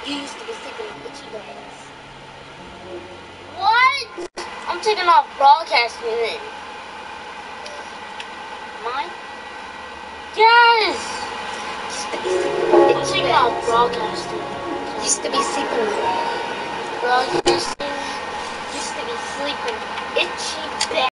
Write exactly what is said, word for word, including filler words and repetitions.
You used to be sleeping with itchy bags. What? I'm taking off broadcasting then. Mine? Yes! Used to be sleeping with itchy I'm taking bags. off broadcasting. Used to be sleeping with broadcasting. Used to be sleeping itchy bags.